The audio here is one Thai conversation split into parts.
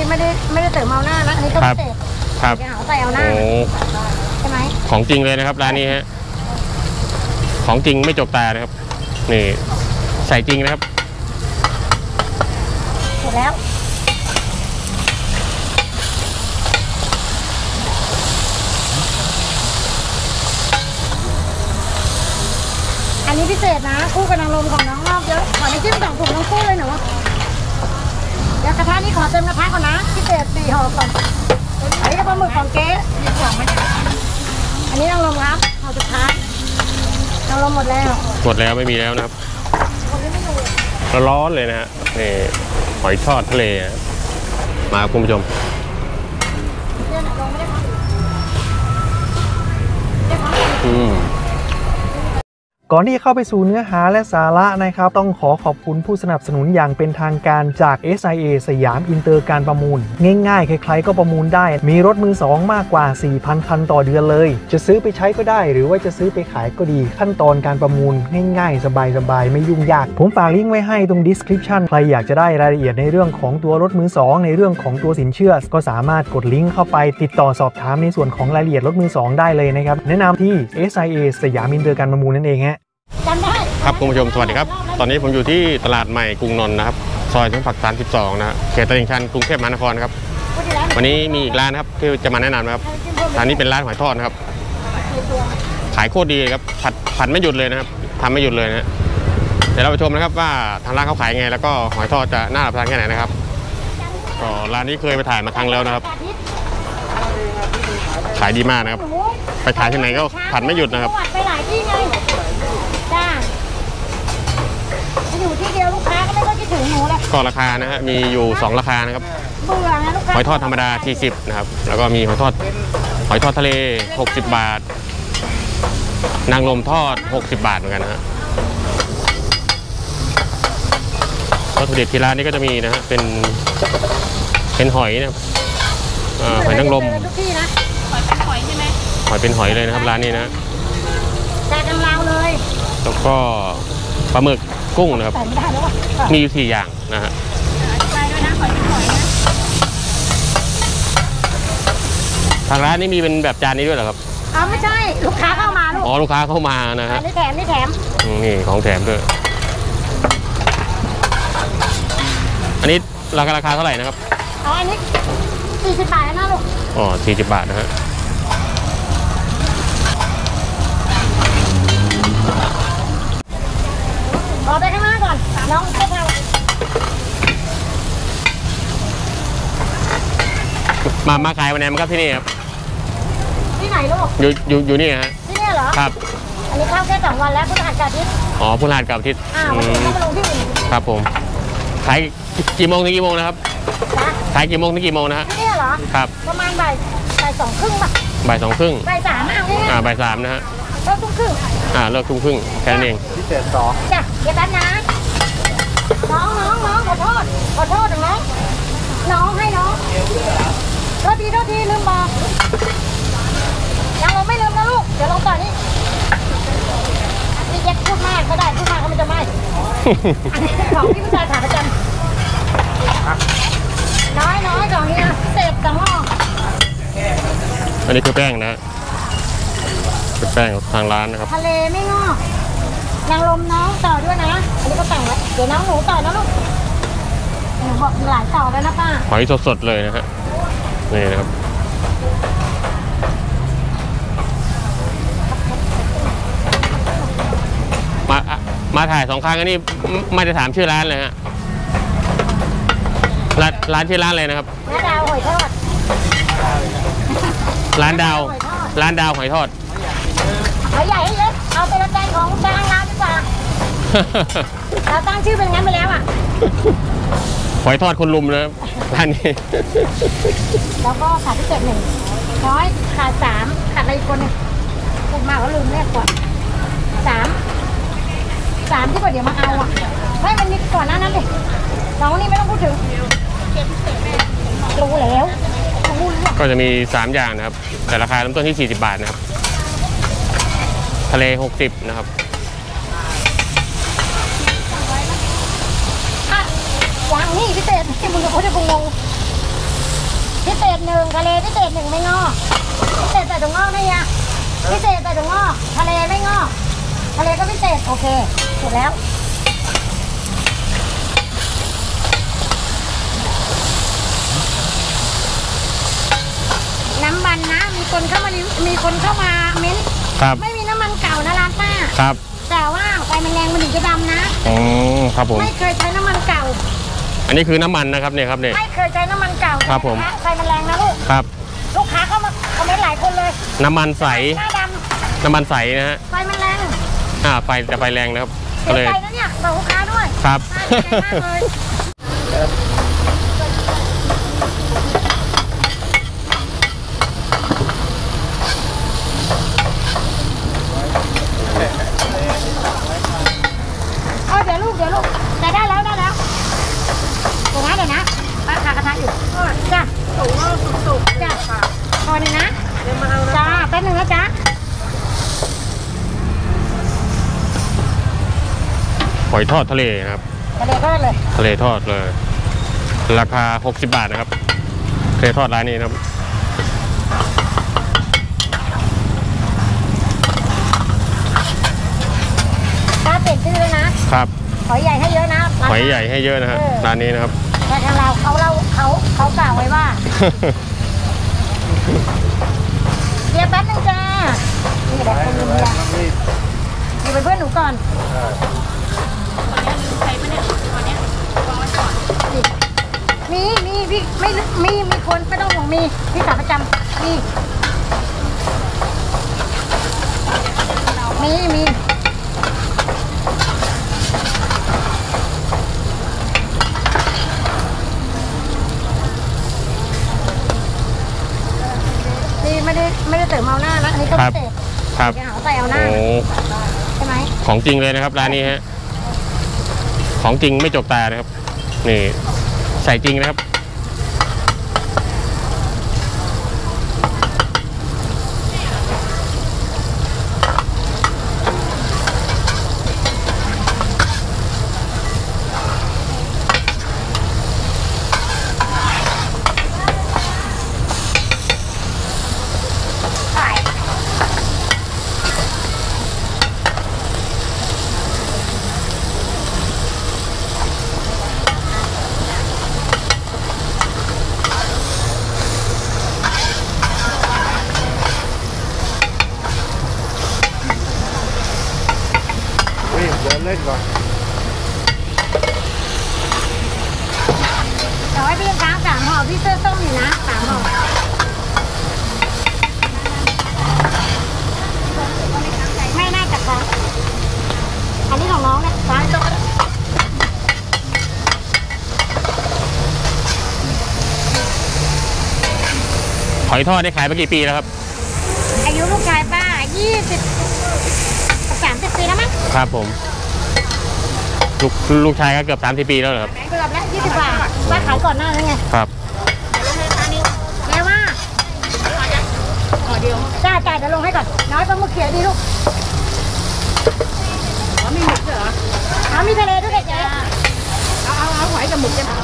ไม่ได้เติมเอาหน้านะอันนี้ก็พิเศษครับใส่เอาหน้าใช่ไหมของจริงเลยนะครับร้านนี้ฮะของจริงไม่จกตานะครับนี่ใส่จริงนะครับเสร็จแล้วอันนี้พิเศษนะคู่กับนางรมของน้องรอบเยอะขอน้ำจิ้ม2 ถุงน้องคู่เลยหนูเดี๋ยวกระทะนี้ขอเต็มกระทะก่อนนะพิเศษ4 ห่อก่อนอันนี้ก็ปลาหมึกของเก๊อันนี้นางรมครับห่อสุดท้ายนางรมหมดแล้วไม่มีแล้วนะครับร้อนเลยนะฮะนี่หอยทอดทะเลมาคุณผู้ชมก่อนที่จะเข้าไปสู่เนื้อหาและสาระนะครับต้องขอบคุณผู้สนับสนุนอย่างเป็นทางการจาก SIA สยามอินเตอร์การประมูลง่ายๆใครๆก็ประมูลได้มีรถมือ2มากกว่า 4,000 คันต่อเดือนเลยจะซื้อไปใช้ก็ได้หรือว่าจะซื้อไปขายก็ดีขั้นตอนการประมูลง่ายๆสบายๆไม่ยุ่งยากผมฝากลิงก์ไว้ให้ตรง description ใครอยากจะได้รายละเอียดในเรื่องของตัวรถมือ2ในเรื่องของตัวสินเชื่อก็สามารถกดลิงก์เข้าไปติดต่อสอบถามในส่วนของรายละเอียดรถมือ2ได้เลยนะครับแนะนำที่ SIA สยามอินเตอร์การประมูลนั่นเองฮะครับคุณผู้ชมสวัสดีครับตอนนี้ผมอยู่ที่ตลาดใหม่กรุงนนท์นะครับซอยสมศักดิ์32นะเขตตลิ่งชันกรุงเทพมหานครครับวันนี้มีอีกร้านครับที่จะมาแนะนำนะครับร้านนี้เป็นร้านหอยทอดนะครับขายโคตรดีครับผัดไม่หยุดเลยนะครับทำไม่หยุดเลยนะเดี๋ยวเราไปชมนะครับว่าทางร้านเขาขายไงแล้วก็หอยทอดจะน่ารับประทานแค่ไหนนะครับก็ร้านนี้เคยไปถ่ายมาครั้งแล้วนะครับขายดีมากนะครับไปถ่ายที่ไหนก็ผัดไม่หยุดนะครับไปหลายที่ไงจ้าอยู่ที่เดียวลูกค้าก็ไม่ต้องคิดถึงหนูเลยก็ราคานะฮะมีอยู่2ราคานะครับเบื่อนะลูกค้าหอยทอดธรรมดา40นะครับแล้วก็มีหอยทอดทะเล60 บาทนางรมทอด60 บาทเหมือนกันนะฮะวัตถุดิบที่ร้านนี้ก็จะมีนะฮะเป็นหอยนะครับหอยนางรมหอยเป็นหอยใช่ไหมหอยเป็นหอยเลยนะครับร้านนี้นะแต่กำลังเลยแล้วก็ปลาหมึกกุ้งนะครับมีอยู่4 อย่างนะฮะทางร้านนี้มีเป็นแบบจานนี้ด้วยเหรอครับไม่ใช่ลูกค้าเข้ามาลูกลูกค้าเข้ามานะฮะนี่แถมนี่ของแถมด้วยอันนี้ราคาเท่าไหร่นะครับอันนี้40 บาทนะลูก 40 บาทนะฮะขอไปข้างหน้าก่อนน้องเจ้าเรามาขายวันไหนมันครับที่นี่ครับที่ไหนลูกอยู่นี่ฮะที่นี่เหรอครับอันนี้เข้าแค่2 วันแล้วพุธหัสกับอาทิตย์พุธหัสกับอาทิตย์วันนี้ก็มาลงที่อื่นครับผมขายกี่โมงถึงกี่โมงนะครับขายกี่โมงถึงกี่โมงนะฮะที่นี่เหรอครับประมาณบ่าย 2:30ป่ะบ่าย 2:30 บ่าย 3 บ่าย 3นะฮะเลิก 1:30 เลิก 1:30แค่นั้นเองพิเศษ2 จ้ะเดี๋ยวแป๊บนะน้องขอโทษน้องให้น้องโทษทีลืมบอกยังเราไม่ลืมนะลูกเดี๋ยวลงต่อนี่แยกพูดมากก็ได้พูดมากก็มันจะไม่อันนี้ของที่ผู้ชายถามประจำน้อยของนี้นะเศษ2 ห่ออันนี้คือแป้งนะเป็นแป้งของทางร้านนะครับทะเลไม่งอกนางรมน้องต่อด้วยนะอันนี้ก็แต่งไว้เดี๋ยวน้องหนูต่อนะลูกหนูบอกหลายต่อแล้วนะป้าหอยสดๆเลยนะฮะนี่นะครับมาถ่าย2 ครั้งอันนี้ไม่ได้ถามชื่อร้านเลยฮะร้านชื่อร้านอะไรนะครับดาวหอยทอดร้านดาวหอยทอดหอยใหญ่ให้เยอะเอาเป็นจานของทางร้านดีกว่าเราตั้งชื่อเป็นงั้นไปแล้วหอยทอดคนลุมนะร้านนี้แล้วก็ขาดพิเศษ1น้อยขาด3ขาดอะไรอีกคนนึงพูดมากก็ลืมแรกก่อน3ที่ก่อนเดี๋ยวมาเอาให้มันนิดก่อนนั้นดิน้องนี่ไม่ต้องพูดถึงรู้แล้วก็จะมี3 อย่างนะครับแต่ราคาเริ่มต้นที่40 บาทนะครับทะเล60นะครับอย่างนี้พิเศษที่มึงเขาจะงงพิเศษ1ทะเลพิเศษ1ไม่งอกพิเศษใส่ถุงงอกได้ยังพิเศษใส่ถุงงอกทะเลไม่งอกทะเลก็พิเศษโอเคเสร็จแล้วน้ำมันนะมีคนเข้ามาเม้นครับไม่มีน้ำมันเก่านะร้านป้าครับแต่ว่าไฟมันแรงมันถึงจะดำนะอ๋อครับผมไม่เคยใช้น้ำมันเก่าอันนี้คือน้ำมันนะครับเนี่ยครับเนี่ยไม่เคยใช้น้ำมันเก่าครับผมไฟมันแรงนะลูกครับลูกค้าเข้ามาคอมเมนต์หลายคนเลยน้ำมันใสหน้าดน้ำมันใสนะฮะำไฟมันแรงไฟจะไฟแรงนะครับเสีก็ยเลยใจนะเนี่ยบอกลูกค้าด้วยครับน่าเสียใจมากเลยเอาเดี๋ยวลูกแต่ได้แล้วเดี๋ยวนะป้าขากระทะอยู่จ้ะสูงสุกจ้ะพอหนึ่งนะจ้าแป๊บนึงนะจ๊ะหอยทอดทะเลนะครับทะเลก็เลยทะเลทอดเลย ราคา60 บาทนะครับทะเลทอดร้านนี้นะครับป้าเปลี่ยนชื่อเลยนะครับ หอยใหญ่ให้เยอะนะหอยใหญ่ให้เยอะนะฮะร้านนี้นะครับแต่ทางเราเขากล่าวไว้ว่าเดี๋ยวแป๊บนึงจ้านี่แหละคนนี้อยู่เป็นเพื่อนหนูก่อนมีพี่ไม่มีคนไม่ต้องห่วงมีพี่ขาประจำมี นี่ไม่ได้เติมเอาหน้านะอันนี้ก็ครัพิบเศษครับจะหาใส่เอาหน้าโอ้ใช่ไหมของจริงเลยนะครับร้านนี้ฮะของจริงไม่จกตานะครับนี่ใส่จริงนะครับเดินเล่นก่อนเอาไว้พี่ค้าง3 ห่อพี่เสื้อส้มอยู่นะ3 ห่อไม่น่าจะค้างอันนี้ของน้องเนี่ยค้างจบหอยทอดได้ขายมากี่ปีแล้วครับอายุลูกชายป้า30 ปีแล้วมั้งครับผมลูกชายก็เกือบ30 ปีแล้วเหรอครับเกือบแล้ว20 บาทป้าขายก่อนหน้านั้นไงครับแม่ว่าจ้าเดี๋ยวลงให้ก่อนน้อยปลาหมึกเขียวดีลูกมีหมึกเหรอมีทะเลด้วยเจ๊เอาหอยกับหมึกจ้ะ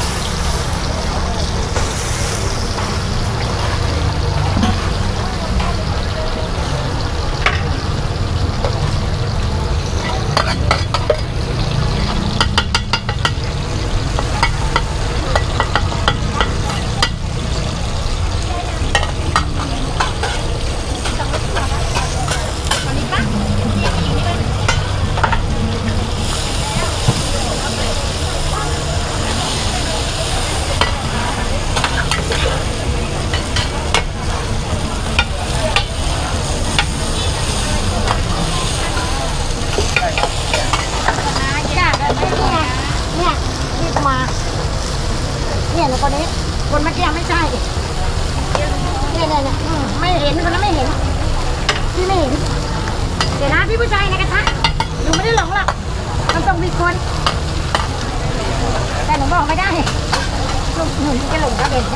เนี่ยคนนี้คนเมื่อกี้ไม่ใช่เนี่ยไม่เห็นคนนั้นไม่เห็นพี่ไม่เห็นเดี๋ยวนะพี่ผู้ชายในกระทะหนูไม่ได้หลงหรอกมันต้องมีคนแต่หนูบอกไม่ได้ลูกหนูจะหลงก็เด่น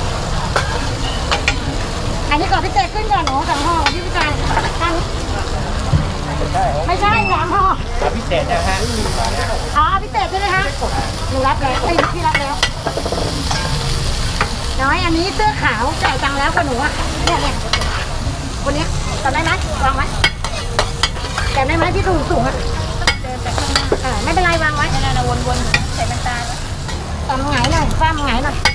อันนี้ก่อนพี่เตะขึ้นก่อนหนู2 ห่อพี่ผู้ชายตั้งไม่ใช่3 ห่อพิเศษนะฮะอ๋อพิเศษใช่ไหมคะหนูรับแล้วพี่รับแล้วน้อยอันนี้เสื้อขาวจ่ายตังค์แล้วกับหนูอ่ะเนี่ยคนนี้จำได้ไหมวางไว้จำได้ไหมที่ถูกสูงอ่ะไม่เป็นไรวางไว้นั่นวนๆใส่มันตาตำหงายหน่อยฟ้ามหงายหน่อย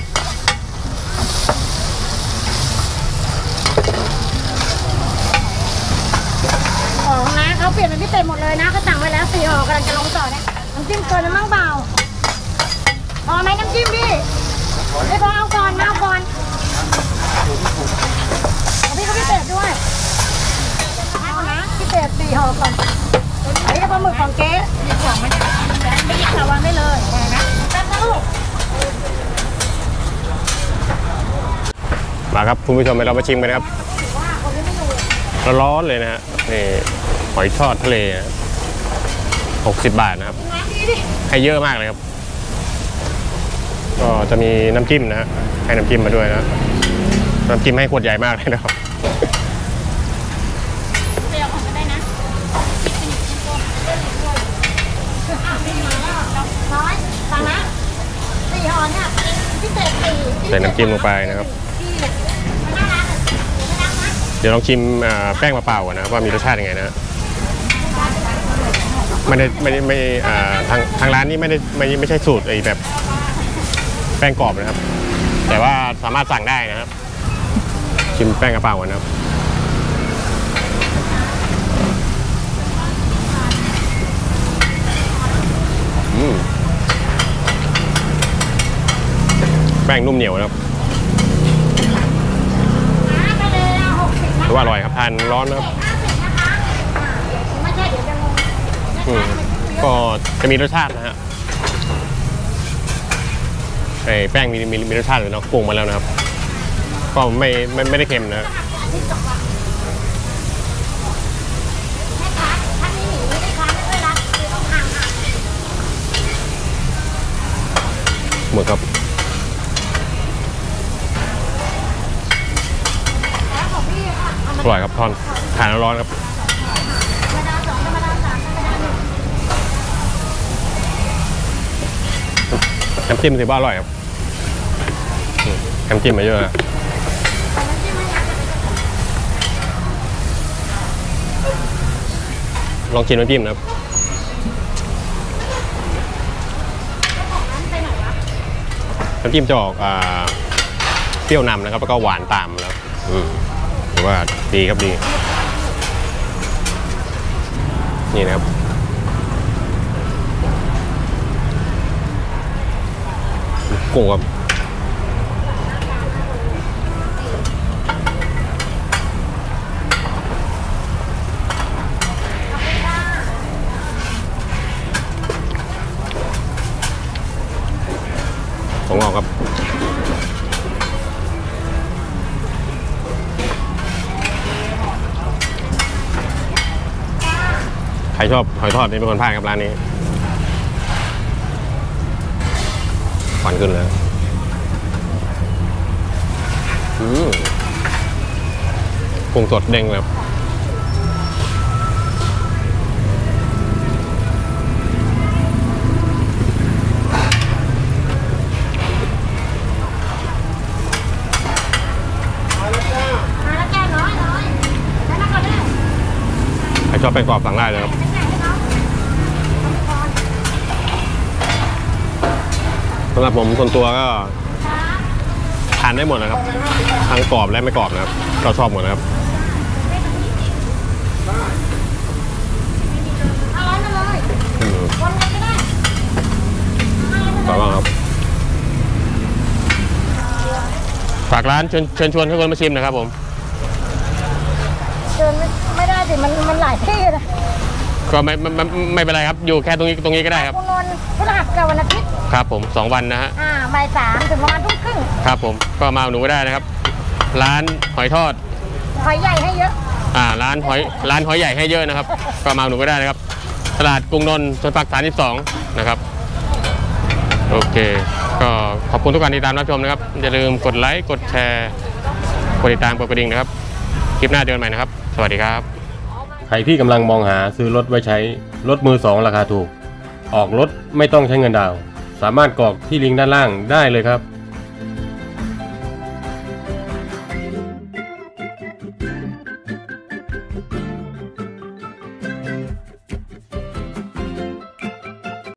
ของนะเขาเปลี่ยนเป็นพิเศษหมดเลยนะเขาสั่งไว้แล้ว4 ห่อกำลังจะลงต่อเนี่ยน้ำจิ้มเกินแล้วมั่งเปล่าพอไหมน้ำจิ้มพี่ไม่พอเอาก่อนมาเอาก่อนพี่เขาพิเศษด้วยเอานะพิเศษ4 ห่อก่อนอันนี้ปลาหมึกของเก๊มีของไหมไม่หยิบค่ะวางได้เลยนะแป๊บนะลูกมาครับคุณผู้ชมเรามาชิมกันนะครับร้อนๆเลยนะฮะนี่หอยทอดทะเลนะ60 บาทนะครับให้เยอะมากเลยครับก็จะมีน้ำจิ้มนะฮะให้น้ำจิ้มมาด้วยนะน้ำจิ้มให้ขวดใหญ่มากเลยนะครับเปรี้ยวของก็ได้นะน้อยฟังนะ4 ห่อเนี่ยพิเศษ4 ใส่น้ำจิ้มลงไปนะครับเดี๋ยวลองชิมแป้งเปล่าๆก่อนนะว่ามีรสชาติยังไงนะไม่ทางร้านนี้ไม่ใช่สูตรไอ้แบบแป้งกรอบนะครับแต่ว่าสามารถสั่งได้นะครับชิมแป้งเปล่าก่อนนะครับแป้งนุ่มเหนียวนะครับถือว่าอร่อยครับทานร้อนนะครับก็จะมีรสชาตินะฮะไอ้แป้งมีรสชาติเลยเนาะปรุงมาแล้วนะครับก็ไม่ได้เค็มนะหมึกครับอร่อยครับทอนทานร้อนครับน้ำจิ้มถือว่าอร่อยครับน้ำจิ้มมาเยอะนะลองชิมน้ำจิ้มนะครับน้ำจิ้มจะออกเปรี้ยวนำนะครับแล้วก็หวานตามแล้วถือว่าดีครับดีนี่นะครับกุ้งครับของงอกครับใครชอบหอยทอดนี่เป็นคนพลาดครับร้านนี้ควันขึ้นเลยกุ้งสดเด้งเลยครับใครชอบแป้งกรอบสั่งได้เลยครับสำหรับผมส่วนตัวก็ทานได้หมดนะครับทั้งกรอบและไม่กรอบนะครับเราชอบหมดนะครับขอบคุณครับฝากร้านเชิญชวนให้คนมาชิมนะครับผมเชิญไม่ได้สิมันหลายที่นะก็ไม่เป็นไรครับอยู่แค่ตรงนี้ก็ได้ครับคุณนนท์พฤหัสกับวันอาทิตย์ครับผม2 วันนะฮะบ่าย 3ถึงประมาณ ทุ่มครึ่งครับผมก็มาหนูก็ได้นะครับร้านหอยทอดหอยใหญ่ให้เยอะร้านหอยใหญ่ให้เยอะนะครับก็มาหนูก็ได้นะครับตลาดกรุงนนท์ซอยปัก32นะครับโอเคก็ขอบคุณทุกการติดตามรับชมนะครับอย่าลืมกดไลค์กดแชร์กดติดตามกดกระดิ่งนะครับคลิปหน้าเจอกันใหม่นะครับสวัสดีครับใครที่กำลังมองหาซื้อรถไว้ใช้รถมือ 2ราคาถูกออกรถไม่ต้องใช้เงินดาวน์สามารถกรอกที่ลิงก์ด้านล่างได้เลยครับ